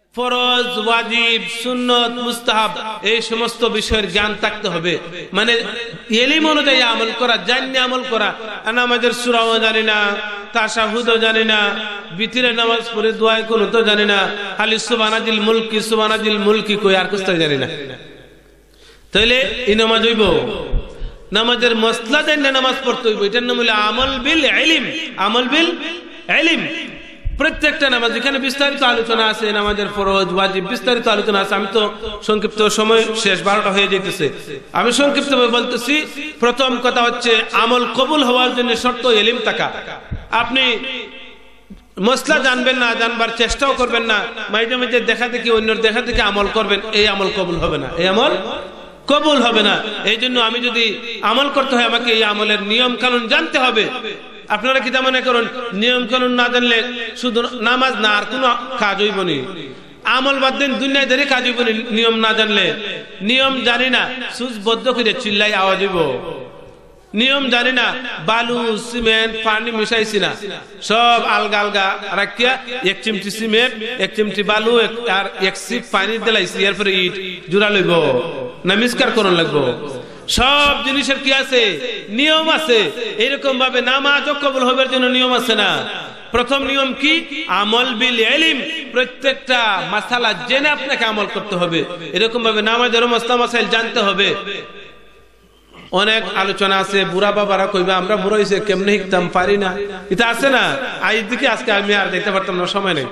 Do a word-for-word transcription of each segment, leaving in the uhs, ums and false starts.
ফরজ, ওয়াজিব, সুন্নত, মুস্তাহাব এই সমস্ত বিষয়ের জ্ঞান থাকতে হবে। মানে ইলম অনুযায়ী আমল করা, জানি আমল করা। নামাজের সূরাও জানি না, তাশাহুদও জানি না, বিতরের নামাজ পড়ে দোয়া কুনুতও জানি না, খালি সুবহানাজিল মুলকি সুবহানাজিল মুলকি কই আর কিছু জানি না। তাইলে এই নামাজ হইব? নামাজের মসলা জানলে নামাজ পড়তে হইব। এটার নাম হলো আমল বিল ইলম। আমল বিল ইলম। প্রত্যেকটা নামাজ এখানে বিস্তারিত আলোচনা আছে, নামাজের ফরজ, ওয়াজিব বিস্তারিত আলোচনা আছে। আমি তো সংক্ষিপ্ত সময় শেষ, বারোটা হয়ে যেতেছে। আমি সংক্ষিপ্ত বলতেছি। প্রথম কথা হচ্ছে আমল কবুল হওয়ার জন্য শর্ত ইলম থাকা। আপনি মসলা জানবেন না, জানবার চেষ্টাও করবেন না, মাঝে মাঝে দেখা দেখি অন্যের দেখা দেখি আমল করবেন, এই আমল কবুল হবে না, এই আমল কবুল হবে না। এই জন্য আমি যদি আমল করতে হয় আমাকে এই আমলের নিয়ম কানুন জানতে হবে। আপনারা কি মনে করেন নিয়ম কানুন না জানলে শুধু নামাজ না আর কোনো কাজ হইব নি? আমল বাদ দিন দুনিয়াদারি কাজ হইব নি নিয়ম না জানলে? নিয়ম জানি না সুচ বদ্ধ করে চিল্লাই আওয়াজ হইব। নিয়ম জানি না, বালু সিমেন্ট পানি মিশাইছি না, সব আলগা আলগা রাখিয়া এক চিমটি সিমেন্ট এক চিমটি বালু আর এক সিপ পানি দিলাইছি, এরপরে ইট জোড়া লইব না মিসকার করন লাগবো? সব জিনিসের কি আছে? নিয়ম আছে। এরকম ভাবে নামাজ কবুল হবার জন্য নিয়ম আছে না? প্রথম নিয়ম কি? আমল বিল ইলম। প্রত্যেকটা মাসালা জেনে আপনাকে আমল করতে হবে। এরকম ভাবে নামাজের মাসলা মাসাইল জানতে হবে। অনেক আলোচনা আছে, বুড়া বাবারা কইবা আমরা বুড়া হইছে কেমনে শিখতাম, পারি না, এটা আছে না? আজ দিকে আজকে আমি আর দেখতে পারতাম না, সময় নেই।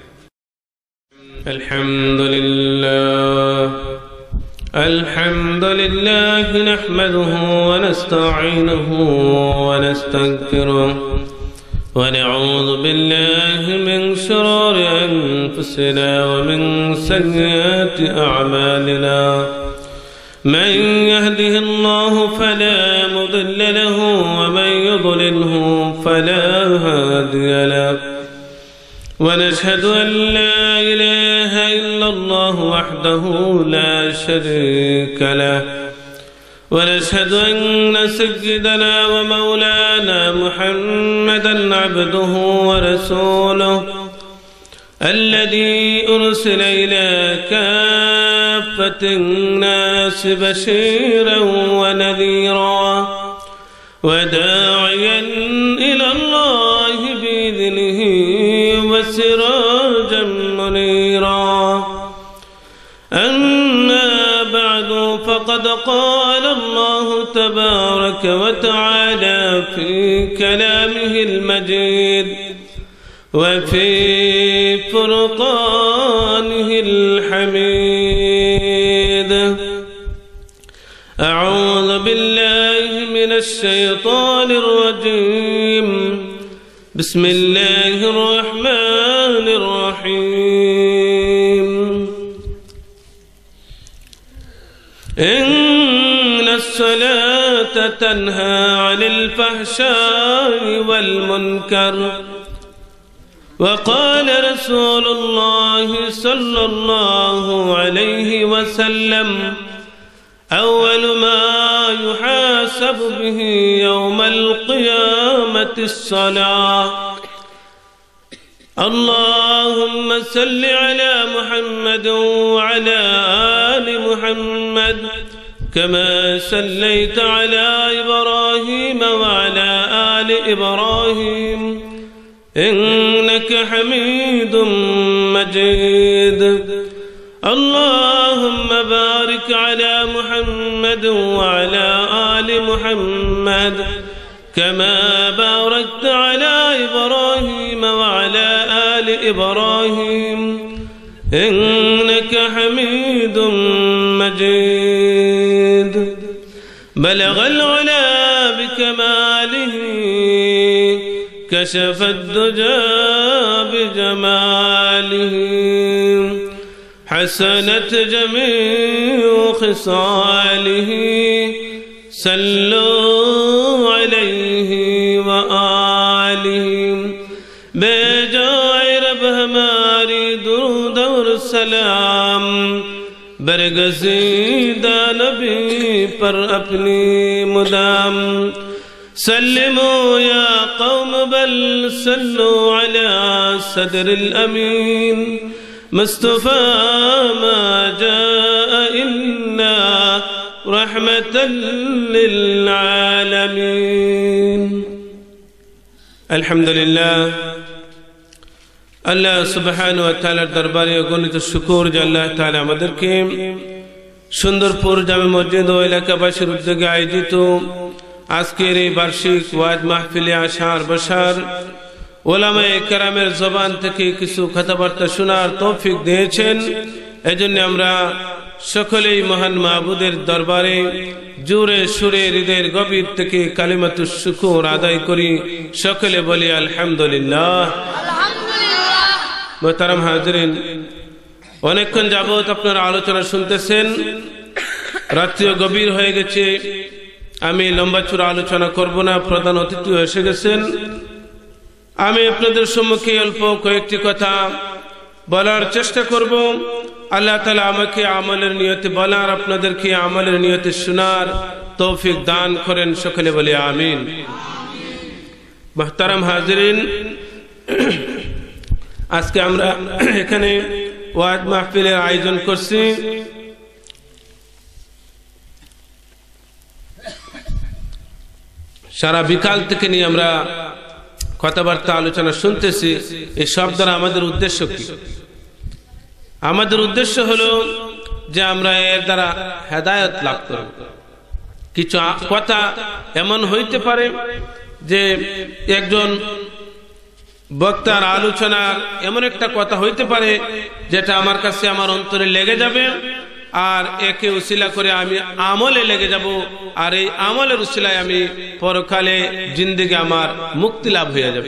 আলহামদুলিল্লাহ الحمد لله نحمده ونستعينه ونستغفره ونعوذ بالله من شرور أنفسنا ومن سيئات أعمالنا من يهده الله فلا مضل له ومن يضلله فلا هادي له ونشهد أن لا إله إلا الله وحده لا شريك له ونشهد أن سيدنا ومولانا محمدا عبده ورسوله الذي أرسل إلى كافة الناس بشيرا ونذيرا وداعيا إلى الله بإذنه وسراجا منيرا. أما بعد فقد قال الله تبارك وتعالى في كلامه المجيد وفي فرقانه الحميد. أعوذ بالله من الشيطان الرجيم. بسم الله الرحمن الرحيم. إن الصلاة تنهى عن الفحشاء والمنكر وقال رسول الله صلى الله عليه وسلم أول ما يحاسب به يوم القيامة الصلاة. اللهم صل على محمد وعلى آل محمد كما صليت على إبراهيم وعلى آل إبراهيم إنك حميد مجيد. اللهم بارك على محمد وعلى آل محمد كما باركت على إبراهيم وعلى آل إبراهيم إنك حميد مجيد. بلغ العلا بكماله كشف الدجى بجماله حسنت جميع خصاله صلوا عليه وآله. बेजाए रब हमारी दुरूद और सलाम बरगज़ीदा नबी पर अपनी मुदाम. सल्लिमो या कौम बल सल्लो अला सदरिल अमीन মুস্তাফা মা জাইন্না রাহমাতাল লিল আলামিন। আলহামদুলিল্লাহ, আল্লাহ সুবহানাহু ওয়া তাআলার দরবারে অগণিত শুকর যে আল্লাহ তাআলা আমাদেরকে সুন্দরপুর জামে মসজিদ ও এলাকাবাসীর উদ্যোগে আয়োজিত আজকের এই বার্ষিক ওয়াজ মাহফিলে আসার বসার ওলামায়ে কেরামের জবান থেকে কিছু কথাবার্তা শোনার তৌফিক দিয়েছেন। এজন্য আমরা সকলেই মহান মাহবুদের দরবারে জোরে সুরে হৃদয়ের গভীর থেকে কালিমাতুশ শুকর আদায় করি। সকলে বলি আলহামদুলিল্লাহ। মোহতারাম হাজিরিন, অনেকক্ষণ যাবত আপনারা আলোচনা শুনতেছেন, রাত্রিও গভীর হয়ে গেছে। আমি লম্বা চূড়া আলোচনা করব না, প্রধান অতিথি এসে গেছেন। আমি আপনাদের সম্মুখে অল্প কয়েকটি কথা বলার চেষ্টা করব। আল্লাহ তাআলা আমাকে আমলের নিয়তে বলার, আপনাদেরকে আমলের নিয়তে শোনার তৌফিক দান করেন। সকলে বলি আমিন। মুহতারাম হাজিরিন, আজকে আমরা এখানে ওয়াজ মাহফিলের আয়োজন করছি। সারা বিকাল থেকে নিয়ে আমরা কথাবার্তা আলোচনা শুনতেছি। এই সব দ্বারা আমাদের উদ্দেশ্য কি? আমাদের উদ্দেশ্য হলো যে আমরা এর দ্বারা হেদায়েত লাভ করব। কিছু কথা এমন হইতে পারে যে একজন বক্তার আলোচনার এমন একটা কথা হইতে পারে যেটা আমার কাছে আমার অন্তরে লেগে যাবে, আর একে উসিলা করে আমি আমলে লেগে যাব, আর এই আমলের উসিলায় আমি পরকালে জিন্দেগি আমার মুক্তি লাভ হয়ে যাবে।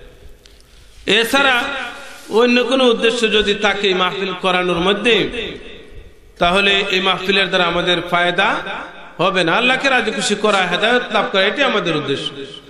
এছাড়া অন্য কোনো উদ্দেশ্য যদি থাকে মাহফিল করানোর মধ্যে, তাহলে এই মাহফিলের দ্বারা আমাদের ফায়দা হবে না। আল্লাহকে রাজি খুশি করা, হেদায়েত লাভ করা, এটি আমাদের উদ্দেশ্য।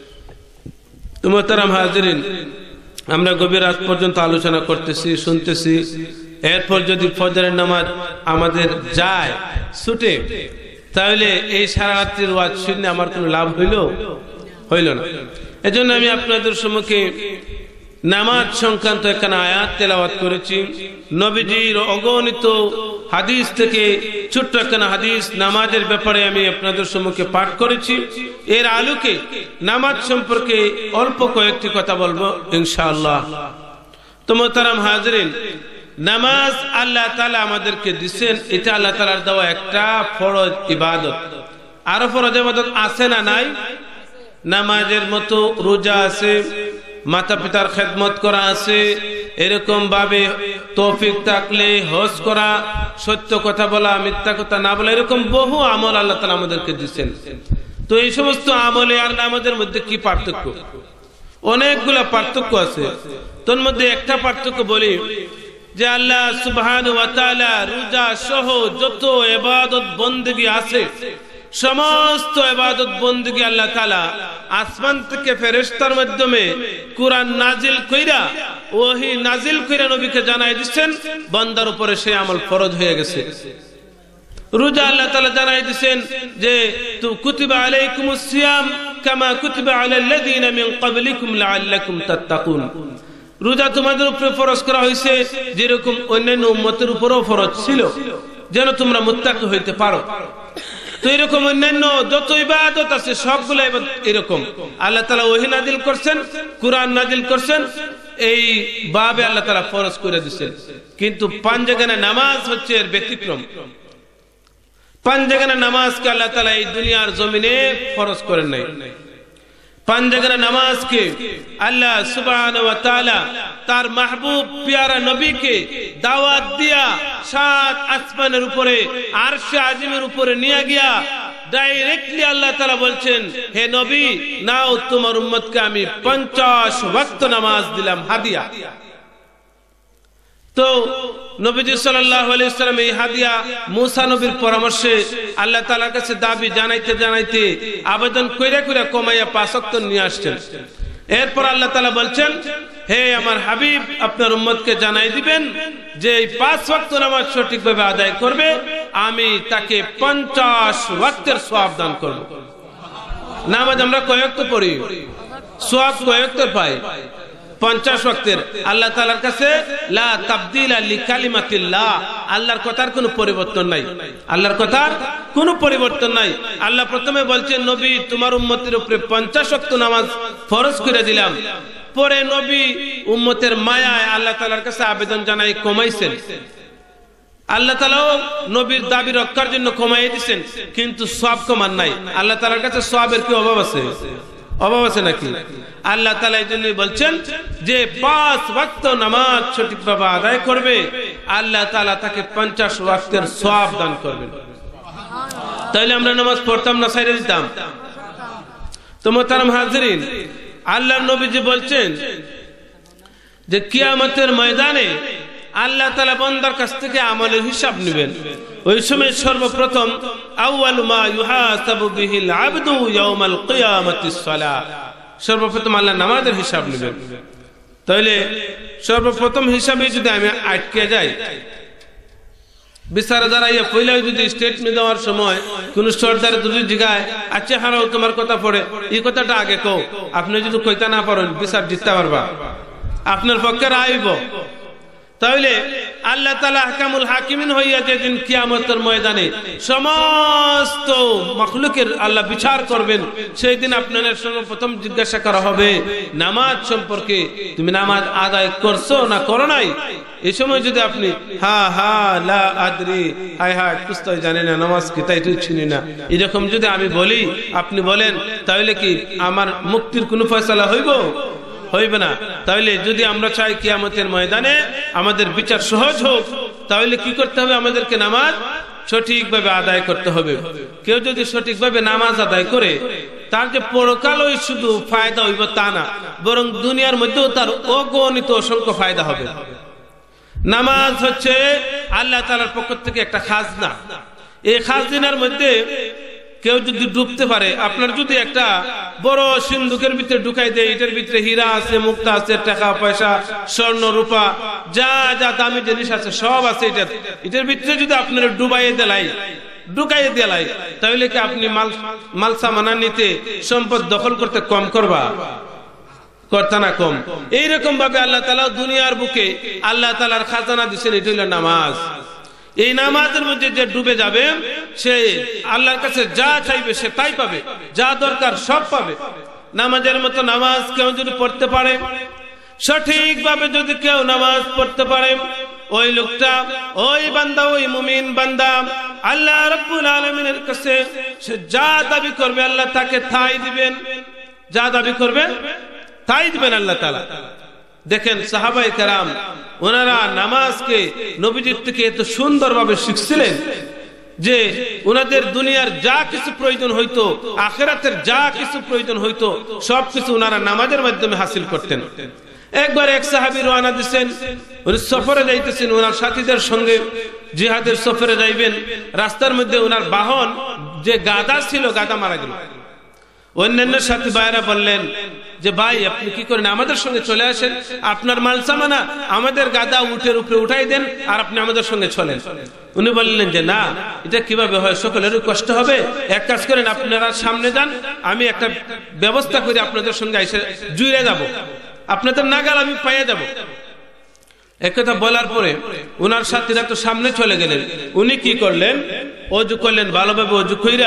তো মুহতারাম হাজিরিন, আমরা গভীর রাত পর্যন্ত আলোচনা করতেছি, শুনতেছি। এরপর যদি ফজরের নামাজ আমাদের যায় ছুটে, তাহলে এই সারা রাত্রির ওয়াজ শুনে আমার কোনো লাভ হইল হইল না। এজন্য আমি আপনাদের সম্মুখে নামাজ সংক্রান্ত একখানা আয়াত তেলাওয়াত করেছি। নবীজির অগণিত হাদিস থেকে ছোট্ট একখানা হাদিস নামাজের ব্যাপারে আমি আপনাদের সম্মুখে পাঠ করেছি। এর আলোকে নামাজ সম্পর্কে অল্প কয়েকটি কথা বলবো ইনশাআল্লাহ। তো মুহতারাম হাজিরিন, নামাজ আল্লাহ তাআলা আমাদেরকে দিচ্ছেন, এটা আল্লাহ তাআলার দেওয়া একটা ফরজ ইবাদত। আরো ফরজ ইবাদত আছে না নাই? নামাজের মতো রোজা আছে, মাতা পিতার খেদমত করা আছে, এরকম ভাবে তৌফিক থাকলে হজ করা, সত্য কথা বলা, মিথ্যা কথা না বলা, এরকম বহু আমল আল্লাহ তাআলা আমাদেরকে দিচ্ছেন। তো এই সমস্ত আমলে আর নামাজের মধ্যে কি পার্থক্য? অনেকগুলা পার্থক্য আছে। তোর মধ্যে একটা পার্থক্য বলি যে আল্লাহ সুবহানাহু ওয়া তাআলা রোজা সহ যত ইবাদত বندگی আছে, সমস্ত ইবাদত বندگی আল্লাহ তাআলা আসমান থেকে ফেরেশতার মাধ্যমে কুরআন নাজিল কইরা, ওহী নাজিল কইরা নবীকে জানাই দিচ্ছেন, বান্দার উপরে সেই আমল ফরজ হয়ে গেছে। রোজা আল্লাহ তাআলা জানাই দিচ্ছেন যে তু কুতিবা আলাইকুমুস সিয়াম কামা কুতিবা আলাল লাযিনা মিন ক্বাবলিকুম লাআল্লাকুম তাত্তাকুন। রোজা তোমাদের উপরে ফরজ করা হয়েছে যেরকম অন্যান্য উম্মতের উপরও ফরজ ছিল, যেন তোমরা মুত্তাকি হইতে পারো। তো এরকম অন্যান্য যত ইবাদত আছে সবগুলো ইবাদত এরকম আল্লাহ তাআলা ওহী নাজিল করছেন, কুরআন নাজিল করছেন, এই ভাবে আল্লাহ তাআলা ফরজ করে দিয়েছেন। কিন্তু পাঁচওয়াক্ত নামাজ হচ্ছে এর ব্যতিক্রম। পাঁচওয়াক্ত নামাজকে আল্লাহ তাআলা এই দুনিয়ার জমিনে ফরজ করেন নাই। পাঁচওয়াক্ত নামাজকে আল্লাহ সুবহানাহু ওয়া তাআলা তার মাহবুব প্যারা নবীকে দাওয়াত দিয়া সাত আসমানের উপরে আরশে আজিমের উপরে নিয়ে গিয়া ডাইরেক্টলি আল্লাহ তাআলা বলছেন, হে নবী, নাও তোমার উম্মতকে আমি পঞ্চাশ ওয়াক্ত নামাজ দিলাম হাদিয়া। তো নবীজি সাল্লাল্লাহু আলাইহি ওয়াসাল্লাম এই হাদিয়া মুসা নবীর পরামর্শে আল্লাহ তাআলার কাছে দাবি জানাইতে জানাইতে আবেদন কইরা কইরা কমাইয়া পাঁচ ওয়াক্ত নিয়ে আসছেন। এরপর আল্লাহ তাআলা বলছেন, হে আমার হাবিব, আপনার উম্মতকে জানাই দিবেন যে এই পাঁচ ওয়াক্ত নামাজ সঠিকভাবে আদায় করবে, আমি তাকে পঞ্চাশ ওয়াক্তের সওয়াব দান করব। নামাজ আমরা কয় ওয়াক্ত পড়ি? সওয়াব কয় ওয়াক্ত পাই? পঞ্চাশ ওয়াক্তের আল্লাহ তাআলার কাছে লা তাবদীলা লিকালিমাতিল্লাহ, আল্লাহর কথার কোনো পরিবর্তন নাই, আল্লাহর কথার কোনো পরিবর্তন নাই। আল্লাহ প্রথমে বলছেন নবী তোমার উম্মতের উপরে পঞ্চাশ ওয়াক্ত নামাজ ফরজ করে দিলাম, পরে নবী উম্মতের মায়ায় আল্লাহ তাআলার কাছে আবেদন জানাই কমাইছেন। আল্লাহ তাআলাও নবীর দাবি রক্ষার জন্য কমাই দিয়েছেন, কিন্তু সওয়াব কমান নাই। আল্লাহ তাআলার কাছে সওয়াবের কি অভাব আছে? অভাব আছে নাকি? আল্লাহ তাআলা এই জন্য বলছেন যে পাঁচ ওয়াক্ত নামাজ সঠিকভাবে আদায় করবে, আল্লাহ তাআলা তাকে পঞ্চাশ ওয়াক্তের সওয়াব দান করবেন। তাইলে আমরা নামাজ পড়তাম না, ছাইড়া দিতাম? তো মোহতারাম হাজিরিন, আল্লাহর নবীজি বলছেন যে কিয়ামতের ময়দানে আল্লাহ তাআলা বান্দার কাছ থেকে আমলের হিসাব নেবেন। ওই সময় সর্বপ্রথম আউয়ালু মা ইউহাসাবু বিহিল আবদু ইয়াউমাল কিয়ামাতিস সালাহ, সর্বপ্রথম আল্লাহ নামাজের হিসাব নেবেন। তাহলে সর্বপ্রথম হিসাবে যদি আমি আটকে যাই, বিচারে দাঁড়াইয়া পয়লা যদি স্টেটমেন্ট দেওয়ার সময় কোন সর্দার যদি জিগায় আচ্ছা হারাও তোমার কথা পড়ে, এই কথাটা আগে কও, আপনি যদি কইতা না পারেন বিচার জিততে পারবা, আপনার পক্ষে রাইব। তাহলে আল্লাহ তাআলা আহকামুল হাকিমিন হইয়া যেদিন কিয়ামতের ময়দানে সমস্ত মাখলুকের আল্লাহ বিচার করবেন, সেই দিন আপনাদের সর্বপ্রথম জিজ্ঞাসা করা হবে নামাজ সম্পর্কে, তুমি নামাজ আদায় করছো না করো নাই? এই সময় যদি আপনি হা হা লা আদরি, হায় হায় কুস্তাই জানি না, নামাজ কি তাই তুই চিনি না, এরকম যদি আমি বলি, আপনি বলেন, তাহলে কি আমার মুক্তির কোনো ফয়সালা হইব? হইবে না। তাহলে যদি আমরা চাই কিয়ামতের ময়দানে আমাদের বিচার সহজ হোক, তাহলে কি করতে হবে? আমাদেরকে নামাজ সঠিকভাবে আদায় করতে হবে। কেউ যদি সঠিকভাবে নামাজ আদায় করে, তার যে পরকালই শুধু ফায়দা হইব তা না, বরং দুনিয়ার মধ্যেও তার অগণিত অসংখ্য ফায়দা হবে। নামাজ হচ্ছে আল্লাহ তাআলার পক্ষ থেকে একটা খাজনা। এই খাজনার মধ্যে কেউ যদি ডুবতে পারে, আপনার যদি একটা বড় সিন্ধুকের ভিতরে ঢুকাই দেয়, এটার ভিতরে হীরা আছে, মুক্তা আছে, টাকা পয়সা, স্বর্ণ রূপা, যা যা দামি জিনিস আছে সব আছে, এটার এটার ভিতরে যদি আপনার ডুবাইয়ে দেলাই ঢুকাইয়ে দেলাই, তাহলে কি আপনি মাল মাল সামানা নিতে, সম্পদ দখল করতে কম করবা? করতে না কম। এইরকম ভাবে আল্লাহ তাআলা দুনিয়ার বুকে আল্লাহ তাআলার খাজানা দিয়েছেন, এটা হলো নামাজ। এই নামাজের মধ্যে যে ডুবে যাবে, সে আল্লাহর কাছে যা চাইবে সে তাই পাবে, যা দরকার সব পাবে। নামাজের মতো নামাজ কেউ যদি পড়তে পারে, সঠিকভাবে যদি কেউ নামাজ পড়তে পারে, ওই লোকটা, ওই বান্দা, ওই মুমিন বান্দা আল্লাহ রাব্বুল আলামিনের কাছে সে যা দাবি করবে আল্লাহ তাকে তাই দিবেন, যা দাবি করবে তাই দিবেন আল্লাহ তাআলা। দেখেন সাহাবায়ে কেরাম, ওনারা নামাজকে নবীজির থেকে এত সুন্দরভাবে শিখছিলেন যে ওনাদের দুনিয়ার যা কিছু প্রয়োজন হইতো, আখিরাতের যা কিছু প্রয়োজন হইতো, সবকিছু ওনারা নামাজের মাধ্যমে হাসিল করতেন। একবার এক সাহাবী রওনা দিয়েছেন, উনি সফরে যাইতেছেন, ওনার সাথীদের সঙ্গে জিহাদের সফরে যাইবেন। রাস্তার মধ্যে ওনার বাহন যে গাধা ছিল, গাধা মারা গেল। অন্যান্য সাথী ভাইরা বললেন যে ভাই আপনি কি করেন, আমাদের সঙ্গে চলে আসেন, আপনার মাল সামানা আমাদের গাদা উটের উপরে উঠাই দেন আর আপনি আমাদের সঙ্গে চলেন। উনি বললেন যে না, এটা কিভাবে হয়, সকলেরই কষ্ট হবে, এক কাজ করেন আপনারা সামনে যান, আমি একটা ব্যবস্থা করে আপনাদের সঙ্গে এসে জুড়ে যাব, আপনাদের নাগাল আমি পাইয়ে যাব। একথা বলার পরে ওনার সাথীরা তো সামনে চলে গেলেন। উনি কি করলেন, অজু করলেন, ভালোভাবে অজু কইরা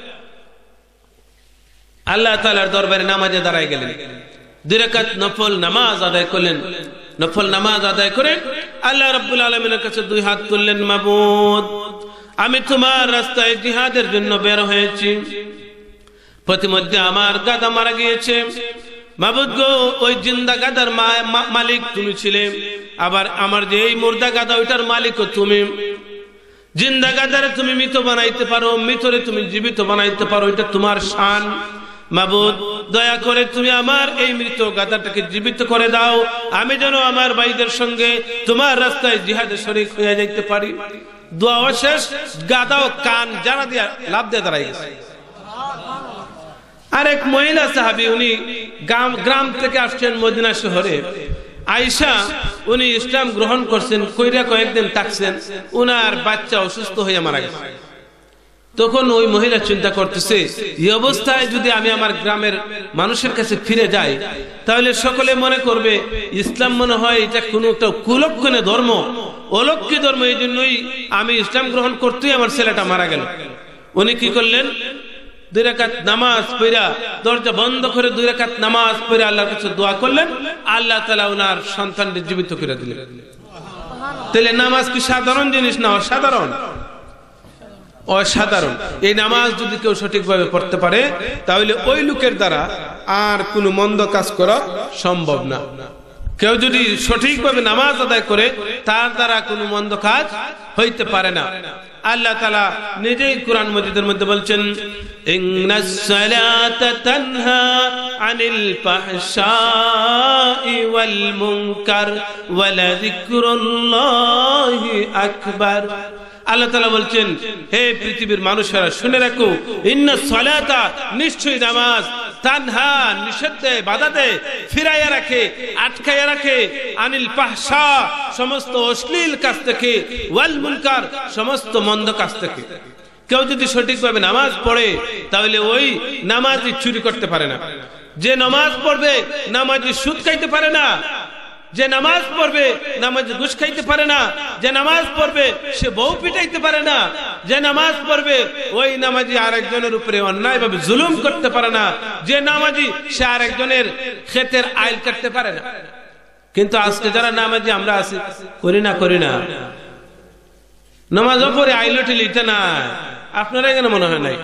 আল্লাহ তাআলার দরবারে নামাজে দাঁড়ায় গেলেন। দুই রাকাত নফল নামাজ আদায় করলেন। নফল নামাজ আদায় করে আল্লাহ রাব্বুল আলামিনের কাছে দুই হাত তুললেন, মাবুদ আমি তোমার রাস্তায় জিহাদের জন্য বের হয়েছি, প্রতিমধ্যে আমার গাদা মারা গিয়েছে, মাবুদ গো ওই জিন্দা গাদার মালিক তুমি ছিলে, আবার আমার যে এই মুর্দা গাদা ওইটার মালিকও তুমি। জিন্দা গাদারে তুমি মৃত বানাইতে পারো, মৃতরে তুমি জীবিত বানাইতে পারো, এটা তোমার শান। মাবুদ দয়া করে তুমি আমার এই মৃত গাদাটাকে জীবিত করে দাও, আমি যেন আমার ভাইদের সঙ্গে তোমার রাস্তায় জিহাদে শরীক হয়ে যাইতে পারি। দোয়া শেষ, গাদাও কান জানা দিয়া লাভ দিয়ে দাঁড়াই গেছে। আরেক মহিলা সাহাবী, উনি গ্রাম থেকে আসছেন মদিনা শহরে, আয়েশা, উনি ইসলাম গ্রহণ করছেন, কইরা কয়েকদিন থাকছেন, উনার বাচ্চা অসুস্থ হয়ে মারা গেছে। তখন ওই মহিলা চিন্তা করতেছে, এই অবস্থায় যদি আমি আমার গ্রামের মানুষের কাছে ফিরে যাই তাহলে সকলে মনে করবে ইসলাম মনে হয় এটা কোনো একটা কুলক্ষণে ধর্ম, অলক্ষী ধর্ম, এই জন্যই আমি ইসলাম গ্রহণ করতেই আমার ছেলেটা মারা গেল। উনি কি করলেন, দুই রাকাত নামাজ পড়া দরজা বন্ধ করে দুই রাকাত নামাজ পড়ে আল্লাহর কাছে দোয়া করলেন, আল্লাহ তাআলা ওনার সন্তানকে জীবিত করে দিলেন। তাহলে নামাজ কি সাধারণ জিনিস না অসাধারণ? অসাধারণ। এই নামাজ যদি কেউ সঠিকভাবে পড়তে পারে তাহলে ওই লোকের দ্বারা আর কোনো মন্দ কাজ করা সম্ভব না। কেউ যদি সঠিকভাবে নামাজ আদায় করে তার দ্বারা কোনো মন্দ কাজ হইতে পারে না। আল্লাহ তাআলা নিজেই কুরআন মাজিদের মধ্যে বলছেন, ইন্নাস সালাতা তানহা আনিল ফাহশাই ওয়াল মুনকার ওয়া লাযিকরুল্লাহি আকবার। আল্লাহ তাআলা বলছেন, হে পৃথিবীর মানুষেরা শুনে রাখো, ইন্নাস সালাতা, নিশ্চয়ই নামাজ, তানহা, নিষেধ দেয়, বাধা দেয়, ফিরাইয়া রাখে, আটকাইয়া রাখে, আনিল ফাহশা, সমস্ত অশ্লীল কাজ থেকে, ওয়াল মুনকার, সমস্ত মন্দ কাজ থেকে। কেউ যদি সঠিকভাবে নামাজ পড়ে তাহলে ওই নামাজি চুরি করতে পারে না, যে নামাজ পড়বে নামাজি সুদ খাইতে পারে না, যে নামাজ পড়বে নামাজি ঘুষ খাইতে পারে না, যে নামাজ পড়বে সে বউ পিটাইতে পারে না, যে নামাজ পড়বে ওই নামাজি আরেকজনের উপরে অন্যায়ভাবে জুলুম করতে পারে না, যে নামাজি সে আরেকজনের ক্ষেতের আইল কাটতে পারে না। কিন্তু আজকে যারা নামাজি আমরা আছি, করি না করি না নামাজও পড়ে আইলটি লিতে না, আপনারা এখানে মনে হয় নাই?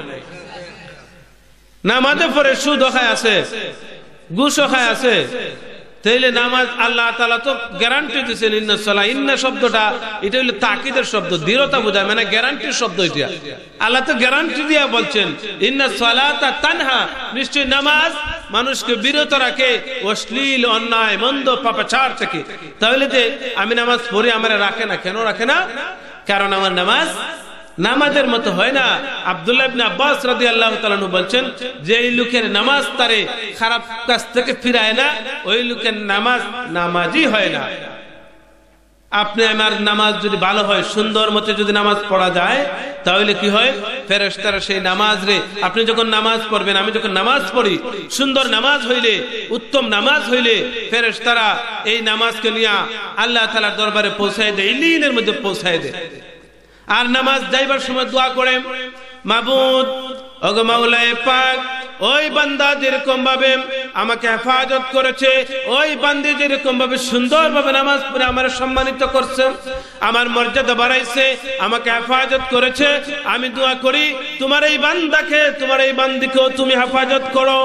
নামাজে পড়ে সুদও খায় আছে, ঘুষও খায় আছে। তাইলে নামাজ আল্লাহ তাআলা তো গ্যারান্টি দিয়েছেন, ইন্নাস সালাহ, ইন্না শব্দটা এটা হলো তাকিদের শব্দ, দৃঢ়তা বোঝায়, মানে গ্যারান্টির শব্দ এটা। আল্লাহ তো গ্যারান্টি দিয়া বলছেন, ইন্নাস সালাতা তানহা, নিশ্চয় নামাজ মানুষকে বিরত রাখে অশ্লীল, অন্যায়, মন্দ, পাপাচার থেকে। তাহলে যে আমি নামাজ পড়ি আমার রাখে না, কেন রাখে না? কারণ আমার নামাজ নামাজের মতো হয় না। আব্দুল্লাহ ইবনে আব্বাস রাদিয়াল্লাহু তাআলা আনহু বলছেন, যে এই লোকের নামাজ তারে খারাপ কাজ থেকে ফিরায় না, ওই লোকের নামাজ নামাজই হয় না। আপনি আমার নামাজ যদি ভালো হয়, সুন্দর মতো যদি নামাজ পড়া যায়, তাহলে কি হয়? ফেরেশতারা সেই নামাজ রে, আপনি যখন নামাজ পড়বেন, আমি যখন নামাজ পড়ি, সুন্দর নামাজ হইলে, উত্তম নামাজ হইলে ফেরেশতারা এই নামাজকে নিয়ে আল্লাহ তাআলার দরবারে পৌঁছায় দেয়, ইলিনের মধ্যে পৌঁছায় দেয়। আর নামাজ যাইবার সময় দোয়া করে, মাবুদ, ওগো মাওলায়ে পাক, ওই বান্দা যেরকম ভাবে আমাকে হেফাজত করেছে, ওই বান্দি যেরকম ভাবে সুন্দর ভাবে নামাজ পড়ে আমার সম্মানিত করছে, আমার মর্যাদা বাড়াইছে, আমাকে হেফাজত করেছে, আমি দোয়া করি তোমার এই বান্দাকে, তোমার এই বান্দিকেও তুমি হেফাজত করো।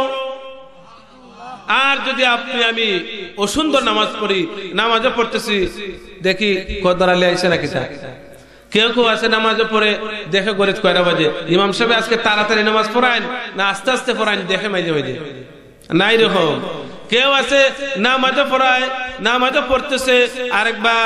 আর যদি আপনি আমি অসুন্দর নামাজ পড়ি, নামাজও পড়তেছি, দেখি কদর আলী আইসে নাকি তা, কেউ কেউ আছে নামাজে পড়ে দেখে করে কয়টা বাজে, ইমাম সাহেব আজকে তাড়াতাড়ি নামাজ পড়ায় না আস্তে আস্তে পড়ায়, দেখে মাঝে মাঝে নাই রকম। কেউ আছে নামাজে পড়ায়, নামাজে পড়তেছে আরেকবার,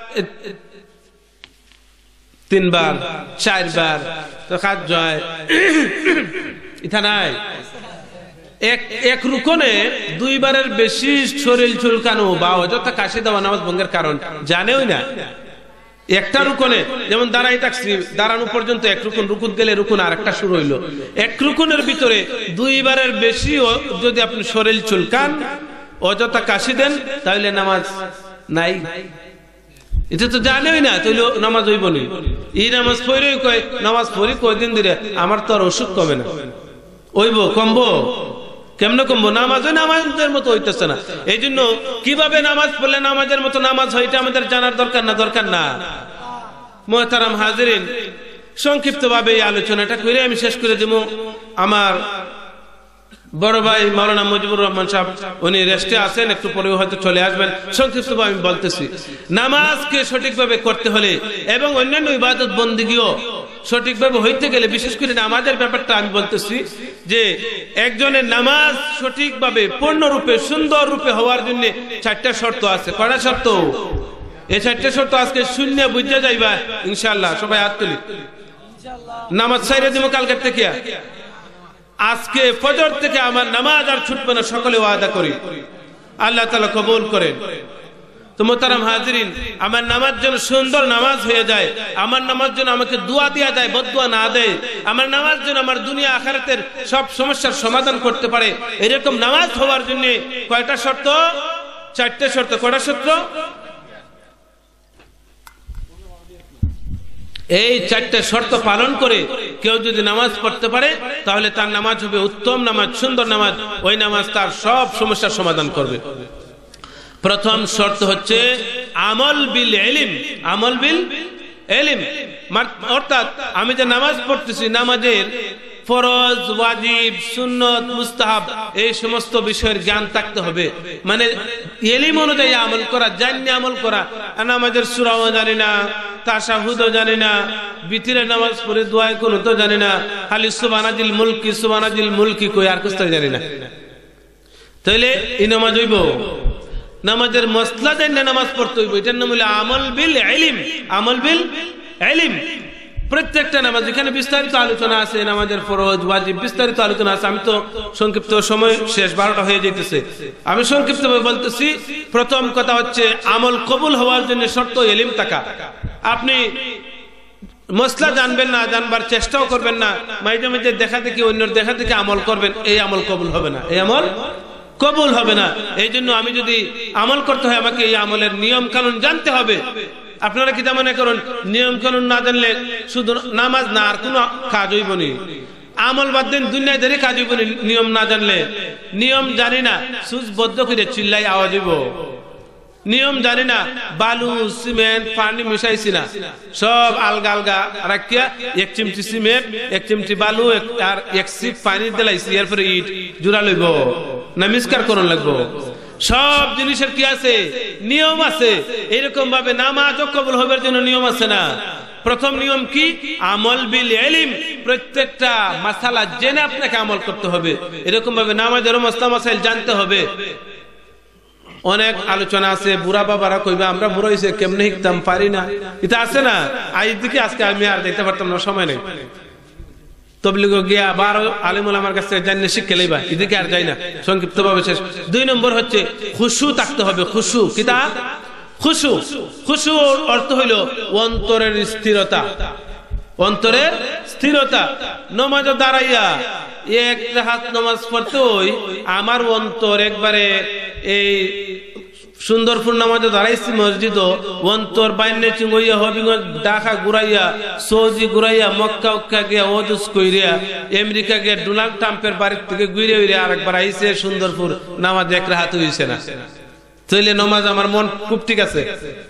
তিনবার, চারবার, তো কাজ যায় ইথা নাই। এক এক রুকনে দুইবারের বেশি শরীর চুলকানো বা অযথা কাশি দেওয়া নামাজ ভঙ্গের কারণ জানেও না। একটা রুকনে যেমন দাঁড়াই থাকছি, দাঁড়ানো পর্যন্ত এক রুকুন, রুকুন গেলে রুকুন আর একটা শুরু হইলো। এক রুকুনের ভিতরে দুইবারের বেশি যদি আপনি শরীর চুলকান, অযথা কাশি দেন, তাহলে নামাজ নাই। এটা তো জানেই না, তাহলে নামাজ হইব নি। এই নামাজ পড়ে কয় নামাজ পড়ি কয়দিন ধরে, আমার তো আর অসুখ কমে না, হইব কমবো কেমনে কমবো? নামাজ ওই নামাজের মতো হইতেছে না। এই জন্য কিভাবে নামাজ পড়লে নামাজের মতো নামাজ হয় এটা আমাদের জানার দরকার না, দরকার না। মুহতারাম হাজিরিন, সংক্ষিপ্ত ভাবে এই আলোচনাটা করে আমি শেষ করে দেব। আমার বড় ভাই মাওলানা মুজিবুর রহমান সাহেব উনি রেস্টে আছেন, একটু পরেও হয়তো চলে আসবেন। সংক্ষিপ্ত ভাবে আমি বলতেছি, নামাজকে সঠিকভাবে করতে হলে এবং অন্যান্য ইবাদত বন্দেগীও সঠিকভাবে হইতে গেলে, বিশেষ করে নামাজের ব্যাপারটা আমি বলতেছি যে একজনের নামাজ সঠিকভাবে পূর্ণরূপে সুন্দর রূপে হওয়ার জন্য চারটা শর্ত আছে। কয়টা শর্ত? এই চারটা শর্ত আজকে শূন্য বুঝা যাইবা ইনশাআল্লাহ। সবাই হাত তুলি, নামাজ ছাইরে দিব কালকের থেকে। আজকে ফজর থেকে আমার নামাজ আর ছুটবে না, সকলে ওয়াদা করি, আল্লাহ তাআলা কবুল করেন। তো তো মোহতারাম হাজিরিন, আমার নামাজ যেন সুন্দর নামাজ হয়ে যায়, আমার নামাজ যেন আমাকে দোয়া দেওয়া যায়, বদদোয়া না দেয়, আমার নামাজ যেন আমার দুনিয়া আখিরাতের সব সমস্যার সমাধান করতে পারে, এরকম নামাজ হওয়ার জন্য কয়টা শর্ত? চারটে শর্ত। কয়টা শর্ত? এই চারটে শর্ত পালন করে কেউ যদি নামাজ পড়তে পারে তাহলে তার নামাজ হবে উত্তম নামাজ, সুন্দর নামাজ। ওই নামাজ তার সব সমস্যার সমাধান করবে। প্রথম শর্ত হচ্ছে আমল বিল ইলম। আমল বিল ইলম অর্থাৎ আমি যে নামাজ পড়তেছি, নামাজের ফরজ, ওয়াজিব, সুন্নত, মুস্তাহাব এই সমস্ত বিষয়ের জ্ঞান থাকতে হবে। মানে ইলম অনুযায়ী আমল করা, জানি আমল করা। নামাজের সূরাও জানি না, তাশাহুদও জানি না, বিতিরের নামাজ পড়ে দোয়া কুনুত জানি না, খালি সুবহানাজিল মুলকি সুবহানাজিল মুলকি কই আর কিছু জানি না, তাইলে এই নামাজ হইব? নামাজের মসলা জানি নামাজ পড়তে হইব। এটার নাম হলো আমল বিল ইলম। আমল বিল ইলম। প্রত্যেকটা নামাজ এখানে বিস্তারিত আলোচনা আছে, নামাজের ফরজ, ওয়াজিব বিস্তারিত আলোচনা আছে। আমি তো সংক্ষিপ্ত সময় শেষ, বারোটা হয়ে যেতেছে, আমি সংক্ষিপ্ত বলতেছি। প্রথম কথা হচ্ছে আমল কবুল হওয়ার জন্য শর্ত ইলম থাকা। আপনি মসলা জানবেন না, জানবার চেষ্টাও করবেন না, মাঝে মাঝে দেখা দেখি অন্যের দেখা দেখি আমল করবেন, এই আমল কবুল হবে না, এই আমল কবুল হবে না। এই জন্য আমি যদি আমল করতে হয় আমাকে এই আমলের নিয়ম কানুন জানতে হবে। আপনারা কি মনে করেন নিয়ম কানুন না জানলে শুধু নামাজ না আর কোনো কাজ হইব নি? আমল বাদ দিন, দুনিয়াদারি কাজ হইব নি নিয়ম না জানলে? নিয়ম জানি না, সুচ বদ্ধ করে চিল্লাই আওয়াজ হইব। নিয়ম জানি না, বালু সিমেন্ট পানি মিশাইছি না, সব আলগা আলগা রাখিয়া এক চিমটি সিমেন্ট, এক চিমটি বালু আর এক সিপ পানি দিলাইছি, এরপরে ইট জোড়া লইব না মিসকার করন লাগবো? সব জিনিসের কি আছে? নিয়ম আছে। এরকম ভাবে নামাজ কবুল হবার জন্য নিয়ম আছে না? প্রথম নিয়ম কি? আমল বিল ইলম। প্রত্যেকটা মাসালা জেনে আপনাকে আমল করতে হবে। এরকম ভাবে নামাজের মাসলা মাসাইল জানতে হবে। অনেক আলোচনা আছে, বুড়া বাবারা কইবা আমরা বুড়া হইছে কেমনে শিখতাম, পারি না, এটা আছে না? আজ দিকে আজকে আমি আর দেখতে পারতাম না, সময় নেই। তবলিগ গিয়া আবার আলিমুল আমার কাছে জানলে শিখে লইবা, এদিকে আর যাই না, সংক্ষিপ্ত ভাবে শেষ। দুই নম্বর হচ্ছে খুশু থাকতে হবে। খুশু কিতা? খুশু। খুশু অর্থ হইল অন্তরের স্থিরতা। অন্তরের স্থিরতা। নামাজ দাঁড়াইয়া এক রাকাত নামাজ পড়তে হই, আমার অন্তর একবারে এই সুন্দরপুর নামাজে দাঁড়াইছি মসজিদ, অন্তর বাইনে চিঙ্গইয়া হবিগঞ্জ ঢাকা ঘুরাইয়া, সৌদি ঘুরাইয়া, মক্কা উক্কা গিয়া ওজুস কইরিয়া, আমেরিকা গিয়া ডোনাল্ড ট্রাম্পের বাড়ির থেকে ঘুরে ঘুরে আরেকবার আইসে সুন্দরপুর, নামাজ এক রাকাত হইছে না, তাইলে নামাজ আমার মন খুব ঠিক আছে।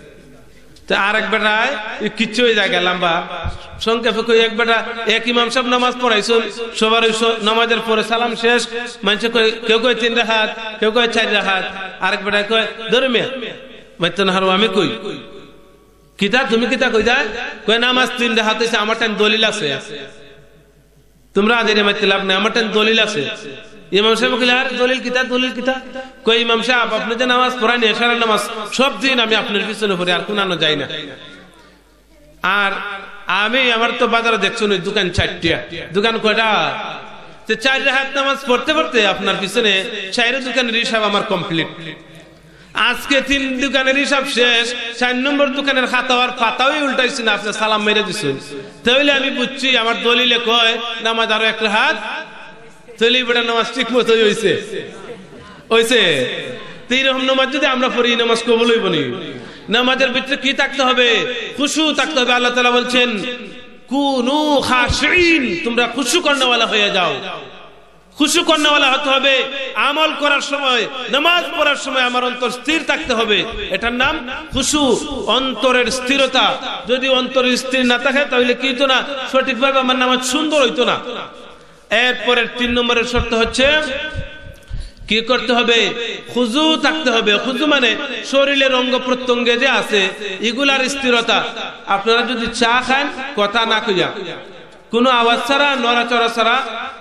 আরেক বেটায় কিচ্ছু হয়ে যায় লম্বা সংক্ষেপে কই, এক বেটা এক ইমাম সাহেব নামাজ পড়াইছো, সবার নামাজের পরে সালাম শেষ, মানুষ কেউ কয় তিন রাকাত, কেউ কয় চার রাকাত, আরেক বেটা কয় ধরে মেয়ে মাইতো না হারো। আমি কই কিতা তুমি কিতা কই যায়? কয় নামাজ তিন রাকাত হইছে, আমার টাইম দলিল আছে, তোমরা আজ এর মাইতে লাভ নাই, আমার টাইম দলিল আছে। ইমাম সাহেব কইলে আর দলিল কিতা? দলিল কিতা? কই ইমাম সাহেব আপনি যে নামাজ পড়ান এশারের নামাজ সব দিন আমি আপনার পিছনে পড়ি, আর কোনানো যাই না। আর আমি আমার তো বাজারে দেখছো না দোকান চারটিয়া, দোকান কয়টা? চার রাকাত নামাজ পড়তে পড়তে আপনার পিছনে চার দোকানের হিসাব আমার কমপ্লিট। আজকে তিন দোকানের হিসাব শেষ, চার নম্বর দোকানের খাতা আর পাতাও উল্টাইছি না, আপনি সালাম মেরে দিচ্ছেন, তাহলে আমি বুঝছি আমার দলিলে কয় নামাজ আরো এক রাকাত, তাহলে বেটা নামাজ ঠিক মতো হইছে হইছে। তো এইরকম নামাজ যদি আমরা পড়ি নামাজ কবুল হইব নি? নামাজের ভিতরে কি থাকতে হবে? খুশু থাকতে হবে। আল্লাহ তাআলা বলছেন কুনু খাশিন, তোমরা খুশু করনেওয়ালা হয়ে যাও। খুশু করনেওয়ালা হতে হবে। আমল করার সময়, নামাজ পড়ার সময় আমার অন্তর স্থির থাকতে হবে, এটার নাম খুশু, অন্তরের স্থিরতা। যদি অন্তর স্থির না থাকে তাহলে কি হইতো না? সঠিকভাবে আমার নামাজ সুন্দর হইতো না। এরপরের তিন নম্বরের শর্ত হচ্ছে কি করতে হবে? খুজু থাকতে হবে। খুজু মানে শরীরের অঙ্গ প্রত্যঙ্গে যে আছে এগুলার স্থিরতা। আপনারা যদি চা খান কথা না কইয়া, কোনো আওয়াজ ছাড়া, নড়াচড়া ছাড়া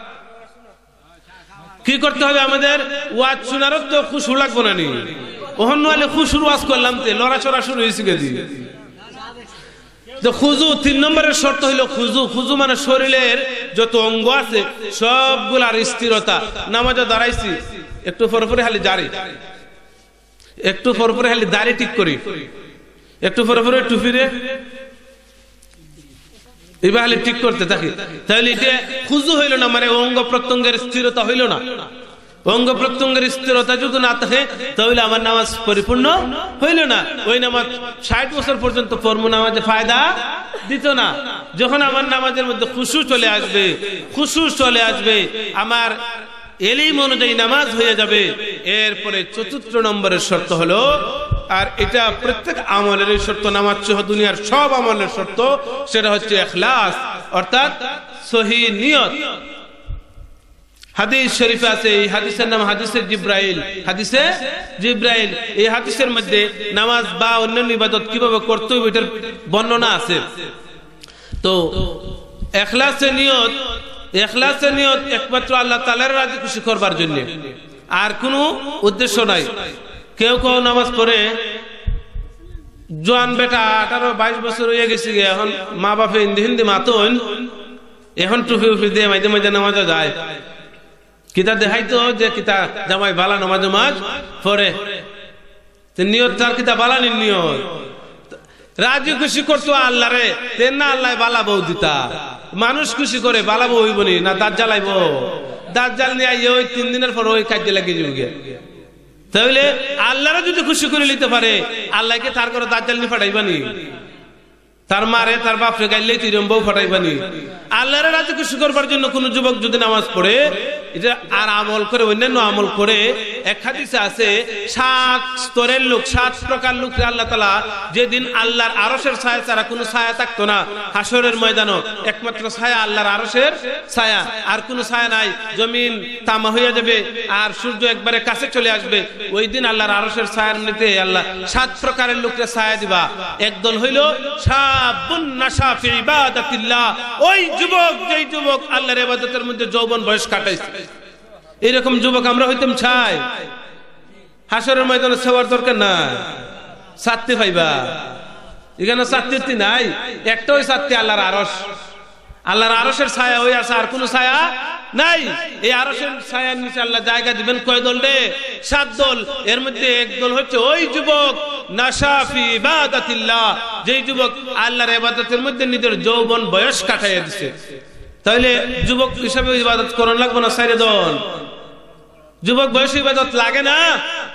কি করতে হবে? আমাদের ওয়াজ শোনারও তো খুশু লাগবো না নি? অন্য হলে খুশুর ওয়াজ করলাম তে নড়াচড়া শুরু হয়েছে গেছি। খুজু তিন নম্বরের শর্ত হইল খুজু। খুজু মানে শরীরের যত অঙ্গ আছে সবগুলার স্থিরতা। নামাজে দাঁড়াইছি একটু পরে পরে খালি জারি, একটু পর পরে খালি দাড়ি ঠিক করি, একটু পরে পরে টুপিরে এবার খালি ঠিক করতে থাকি, তাহলে এটা খুজু হইল না, মানে অঙ্গ প্রত্যঙ্গের স্থিরতা হইল না। অঙ্গ প্রত্যঙ্গের স্থিরতা যদি না থাকে তাহলে আমার নামাজ পরিপূর্ণ হইল না। ওই নামাজ ষাট বছর পর্যন্ত পড়বো, নামাজে ফায়দা দিত না। যখন আমার নামাজের মধ্যে খুশু চলে আসবে, খুশু চলে আসবে, আমার এলিম অনুযায়ী নামাজ হয়ে যাবে। এরপরে চতুর্থ নম্বরের শর্ত হলো, আর এটা প্রত্যেক আমলের শর্ত, নামাজ সহ দুনিয়ার সব আমলের শর্ত, সেটা হচ্ছে ইখলাস, অর্থাৎ সহিহ নিয়ত। হাদিস শরীফে আছে, এই হাদিসের নাম হাদিসে জিব্রাইল, হাদিসে জিব্রাইল। এই হাদিসের মধ্যে নামাজ বা অন্যান্য ইবাদত কিভাবে করতে হবে এটার বর্ণনা আছে। তো ইখলাসের নিয়ত, ইখলাসের নিয়ত একমাত্র আল্লাহ তাআলার রাজি খুশি করবার জন্য, আর কোনো উদ্দেশ্য নাই। কেউ কেউ নামাজ পড়ে, জোয়ান বেটা আঠারো বাইশ বছর হয়ে গেছে, এখন মা বাপে হিন্দি হিন্দি মাতন, এখন টুপি উফি দিয়ে মাঝে মাঝে নামাজে যায়। কিতা দেখাইতো যে কিতা জামাই বালা নামাজ নামাজ পড়ে, নিয়ত তার কিতা বালানি নিয়ত, রাজি খুশি করতো আল্লাহ রে, তেন না আল্লাহ বালা বউ দিতা। মানুষ খুশি করে বালা বউ হইবনি না, দাঁত জ্বালাইব, দাঁত জ্বাল নিয়ে ওই তিন দিনের পর ওই কাজে লাগিয়ে যাবে। তাহলে আল্লাহরা যদি খুশি করে নিতে পারে, আল্লাহকে তার করে দাঁত জ্বাল নিয়ে ফাটাইবানি, তার মারে তার বাপরে গাইলে তিরম বউ ফাটাইবানি। আল্লাহরা রাজি খুশি করবার জন্য কোন যুবক যদি নামাজ পড়ে, এটা আর আমল করে, অন্যান্য আমল করে, এক হাদিসে আছে সাত স্তরের লোক, সাত প্রকার লোককে আল্লাহ তাআলা যেদিন আল্লাহর আরশের ছায়া ছাড়া কোনো ছায়া থাকতো না, হাসরের ময়দানও একমাত্র ছায়া আল্লাহর আরশের ছায়া, আর কোনো ছায়া নাই, জমিন তামা হয়ে যাবে আর সূর্য একবারে কাছে চলে আসবে। ওই দিন আল্লাহর আরশের ছায়ার নিতে আল্লাহ সাত প্রকারের লোককে ছায়া দিবা। একদল হইল শাবুন নাশা ফি ইবাদাতিল্লাহ, ওই যুবক যেই যুবক আল্লাহর ইবাদতের মধ্যে যৌবন বয়স কাটাইছে। এরকম যুবক আমরা হইতাম চাই, হাসরের ময়দানে সেবার দরকার না, সাথে পাইবা। এখানে সাথে নাই, একটা ওই সাথে আল্লাহর আরশ, আল্লাহর আরশের ছায়া ওই আছে, আর কোন ছায়া নাই। এই আরশের ছায়ার নিচে আল্লাহ জায়গা দিবেন কয় দল রে? সাত দল। এর মধ্যে এক দল হচ্ছে ওই যুবক নাশা ফি ইবাদাতিল্লাহ, যেই যুবক আল্লাহর ইবাদতের মধ্যে নিজের যৌবন বয়স কাটাইয়া দিছে। তাহলে যুবক হিসাবে ইবাদত করন লাগবে না, সাইরে দন যুবক বয়স ইবাদত লাগে না,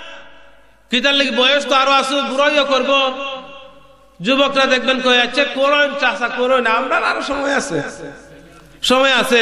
কি তার লাগি বয়স তো আরো আছে, বুড়াইও করব। যুবকরা দেখবেন কয়ে আছে করুন চাষা করুন, আমরা আরো সময় আছে, সময় আছে,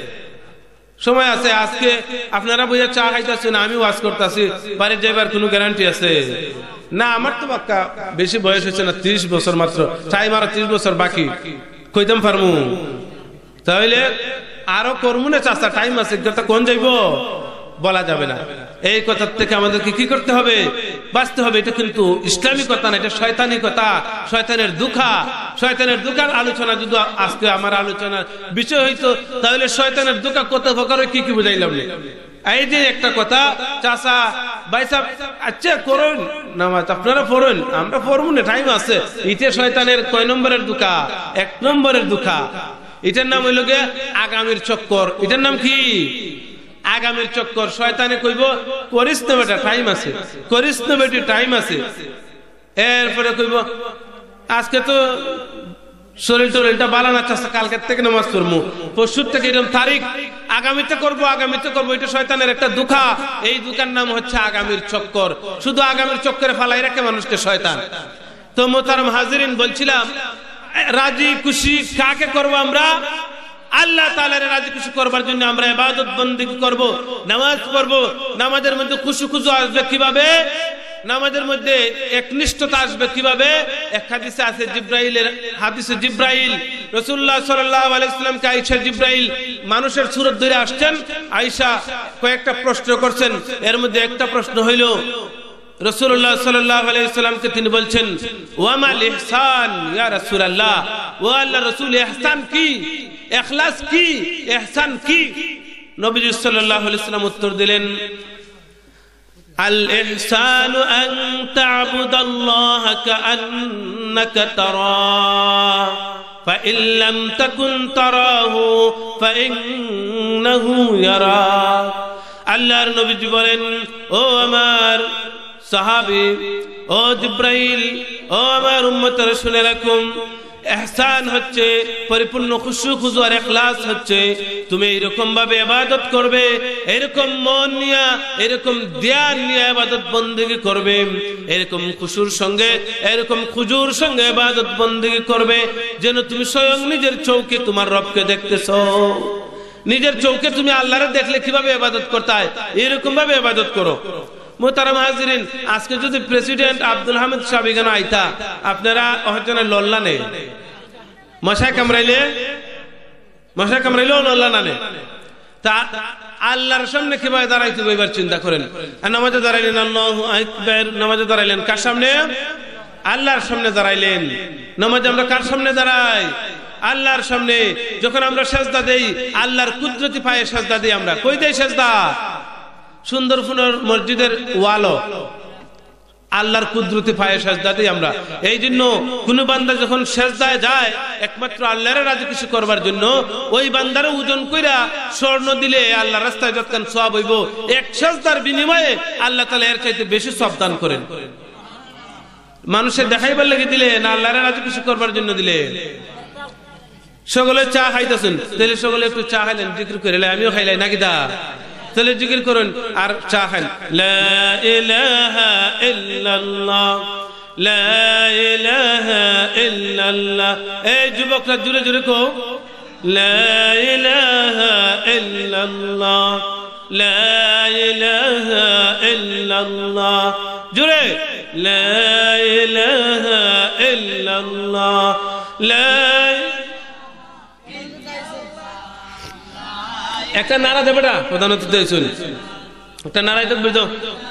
সময় আছে। আজকে আপনারা বুঝে চা খাইতেছেন, আমি ওয়াজ করতেছি, বাড়ি যাইবার কোনো গ্যারান্টি আছে না? আমার তো বাক্কা বেশি বয়স হচ্ছে না, ত্রিশ বছর মাত্র, চাই মারা ত্রিশ বছর বাকি, কইতাম পারমু। তাহলে আরো করমু না চাষা, টাইম আছে, কোন যাইব বলা যাবে না। এই কথা থেকে আমাদেরকে কি করতে হবে? বাঁচতে হবে। এটা কিন্তু ইসলামী কথা না, এটা শয়তানি কথা, শয়তানের দুঃখা। শয়তানের দুঃখার আলোচনা যদি আজকে আমার আলোচনার বিষয় হইতো, তাহলে শয়তানের দুঃখা কত প্রকার কি কি বুঝাইলাম না। এই যে একটা কথা, চাষা ভাই সাহেব আচ্ছা করুন নামাজ, আপনারা পড়ুন, আমরা পড়বো না, টাইম আছে। এটা শয়তানের কয় নম্বরের দুঃখা? এক নম্বরের দুঃখা। এটার নাম হইল গে আগামীর চক্কর। এটার নাম কি? আগামীর চক্কর। শয়তানে কইব করিস না বেটা, টাইম আছে, করিস না বেটি, টাইম আছে। এরপরে কইব আজকে তো শরীর টরীরটা ভালো না, চাষা কালকের থেকে নামাজ পড়বো, পরশুর থেকে এরকম তারিখ, আগামীতে করবো, আগামীতে করবো। এটা শয়তানের একটা দুঃখা। এই দুঃখার নাম হচ্ছে আগামীর চক্কর। শুধু আগামীর চক্করে ফালাই রাখে মানুষকে শয়তান। তো মোহতারাম হাজিরিন, বলছিলাম রাজি খুশি কাকে করবো আমরা? আল্লাহ তাআলার রাজি খুশি করবার জন্য আমরা ইবাদত বন্দেগী করব, নামাজ পড়ব। নামাজের মধ্যে খুশু খুশু আসবে কিভাবে? নামাজের মধ্যে একনিষ্ঠতা আসবে কিভাবে? এক হাদিসে আছে, জিব্রাইলের হাদিসে জিব্রাইল রাসূলুল্লাহ সাল্লাল্লাহু আলাইহি ওয়াসাল্লামকে আয়েশা জিব্রাইল মানুষের সূরত ধরে আসছেন। আয়েশা কয়েকটা প্রশ্ন করছেন, এর মধ্যে একটা প্রশ্ন হইল রাসূলুল্লাহ সাল্লাল্লাহু আলাইহি ওয়াসাল্লামকে তিনি বলছেন, ওয়া মাল ইহসান ইয়া রাসূলুল্লাহ, ও আল্লাহর রাসূল, ইহসান কি? ইখলাস কি? ইহসান কি? নবী সাল্লাল্লাহু আলাইহি ওয়াসাল্লাম উত্তর দিলেন, আল ইহসানু আন তা'বুদাল্লাহা কাআন্নাকা তারাহ ফাইন লাম তাকুন তারাহু ফাইন্নাহু ইয়ারাক। আল্লাহর নবী বলেন, ও আমার সাহাবী, ও জিব্রাইল, ও আমার উম্মতরা শুনে রাখুন, ইহসান হচ্ছে পরিপূর্ণ খুশু খুজু আর ইখলাস হচ্ছে তুমি এরকম ভাবে ইবাদত করবে, এরকম মন নিয়ে, এরকম ধ্যান নিয়ে ইবাদত বندگی করবে, এরকম খুশুর সঙ্গে, এরকম খুজুর সঙ্গে ইবাদত বندگی করবে যেন তুমি স্বয়ং নিজের চোখে তোমার রবকে দেখতেছো। নিজের চোখে তুমি আল্লাহরে দেখলে কিভাবে ইবাদত করতে হয় এরকম ভাবে ইবাদত করো। মোহতারাম হাজিরিন, আজকে যদি প্রেসিডেন্ট আব্দুল হামিদ সাহেব এখানে আইতা, আপনারা হয়তো লল্লা নেই, মশায় কামড়াইলে মশায় কামড়াইলেও লল্লা না নে, তা আল্লাহর সামনে কিভাবে দাঁড়াইতে এবার চিন্তা করেন। আর নামাজে দাঁড়াইলেন, আল্লাহু আকবার, নামাজে দাঁড়াইলেন কার সামনে? আল্লাহর সামনে দাঁড়াইলেন। নামাজে আমরা কার সামনে দাঁড়াই? আল্লাহর সামনে। যখন আমরা সেজদা দেই, আল্লাহর কুদরতি পায়ে সেজদা দিই। আমরা কই দেই সেজদা? সুন্দরবনের মসজিদের ওয়ালও আল্লাহর কুদরতি পায়ে সেজদা দিই আমরা। এই জন্য কোন বান্দা যখন সেজদায় যায় একমাত্র আল্লাহর রাজি খুশি করবার জন্য, ওই বান্দার ওজন কইরা স্বর্ণ দিলে আল্লাহর রাস্তায় যতক্ষণ সওয়াব হইব, এক সেজদার বিনিময়ে আল্লাহ তাআলা এর চাইতে বেশি সওয়াব দান করেন। মানুষের দেখাইবার লাগি দিলে না আল্লাহর রাজি খুশি করবার জন্য দিলে? সকলে চা খাইতেছেন, তাহলে সকলে একটু চা খাইলেন, জিকির করে আমিও খাইলাই নাকি দা, তাহলে জিকির করুন আর চা খান। লা ইলাহা ইল্লাল্লাহ, লা ইলাহা ইল্লাল্লাহ। এই যুবকরা জোরে জোরে কও, লা ইলাহা ইল্লাল্লাহ, লা ইলাহা ইল্লাল্লাহ। জোরে, লা ইলাহা ইল্লাল্লাহ, লা। একটা নারা দেবে না প্রধান অতিথি, শুন একটা নারাই তো বুঝো।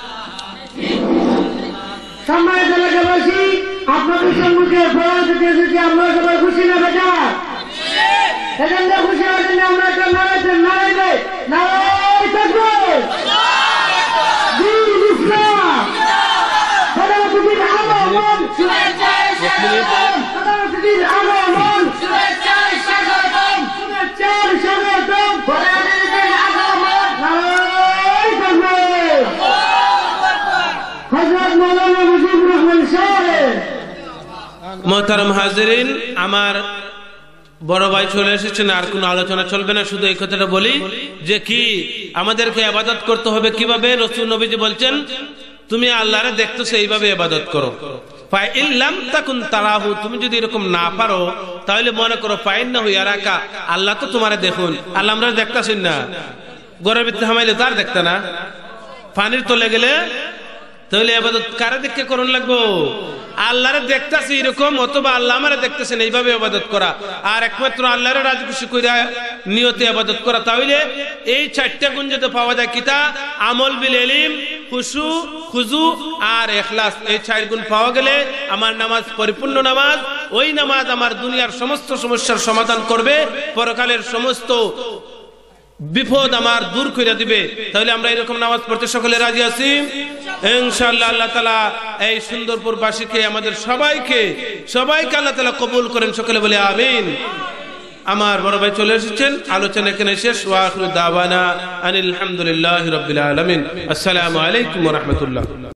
সম্মানিত এলাকাবাসী, আপনাদের সম্মুখে প্রধান অতিথি এসেছি, আমরা সবাই খুশি না বেটা? সেখানে খুশি হওয়ার জন্য আমরা একটা নারাই নারাই দেয়, নারাই তাকবীর, দিন ইসলাম, প্রধান অতিথির আগমন, শুভেচ্ছায় স্বাগতম, প্রধান অতিথির আগমন, শুভেচ্ছায় স্বাগতম, শুভেচ্ছায় স্বাগতম, প্রধান অতিথির আগমন, নারাই তাকবীর। হযরত মাওলানা মুজিবুর রহমান সাহেব। মুহতারাম হাজিরিন, আমার বড় ভাই চলে এসেছেন, আর কোনো আলোচনা চলবে না, শুধু এই কথাটা বলি যে কি আমাদেরকে ইবাদত করতে হবে কিভাবে। রাসূল নবীজি বলছেন, তুমি আল্লাহরে দেখতেছো এইভাবে ইবাদত করো। ফা ইল্লাম তাকুন তারাহু, তুমি যদি এরকম না পারো তাহলে মনে করো ফাইন্নাহু ইয়ারাকা, আল্লাহ তো তোমারে দেখুন। আল্লাহ আমরা দেখতাছেন না, ঘরের ভিতরে হামাইলে তার দেখতে না, পানির তলে গেলে, তাহলে ইবাদত কারে দেখে করুন লাগবো? আল্লাহরে দেখতাছি এরকম, অথবা আল্লাহ আমারে দেখতেছেন, এইভাবে ইবাদত করা। আর একমাত্র আল্লাহরে রাজি খুশি কইরা নিয়তে ইবাদত করা। তাহলে এই চারটা গুণ যদি পাওয়া যায়, কিতা? আমল বিল ইলম, খুশু, খুজু আর ইখলাস। এই চার গুণ পাওয়া গেলে আমার নামাজ পরিপূর্ণ নামাজ। ওই নামাজ আমার দুনিয়ার সমস্ত সমস্যার সমাধান করবে, পরকালের সমস্ত বিপদ আমার দূর করে দিবে। তাহলে আমরা এরকম নামাজ পড়তে সকলে রাজি আছি ইনশাআল্লাহ। আল্লাহ তাআলা এই সুন্দরপুর বাসীকে, আমাদের সবাইকে সবাইকে আল্লাহ তাআলা কবুল করেন, সকলে বলে আমিন। আমার বড় ভাই চলে এসেছেন, আলোচনা এখানে শেষ। ওয়া আখিরু দাওয়ানা আনিল হামদুলিল্লাহি রাব্বিল আলামিন। আসসালামু আলাইকুম ওয়া রাহমাতুল্লাহ।